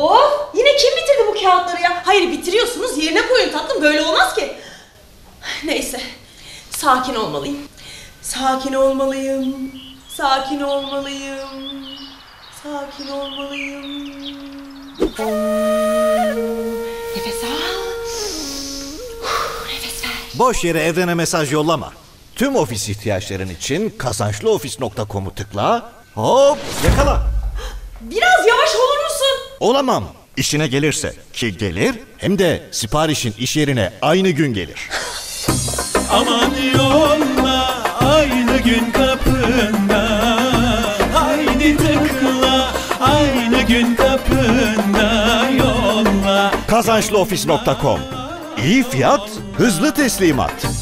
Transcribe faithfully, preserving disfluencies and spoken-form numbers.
Of, yine kim bitirdi bu kağıtları ya? Hayır, bitiriyorsunuz, yerine koyun tatlım, böyle olmaz ki. Neyse, sakin olmalıyım. Sakin olmalıyım. Sakin olmalıyım. Sakin olmalıyım. Nefes al. Nefes ver. Boş yere evrene mesaj yollama. Tüm ofis ihtiyaçların için kazançlı ofis nokta com'u tıkla. Hop, yakala. Biraz yavaş olur musun? Olamam. İşine gelirse ki gelir, hem de siparişin iş yerine aynı gün gelir. Aman yolla aynı gün kapında, haydi tıkla aynı gün kapında yolla. kazançlı ofis nokta com. İyi fiyat, hızlı teslimat.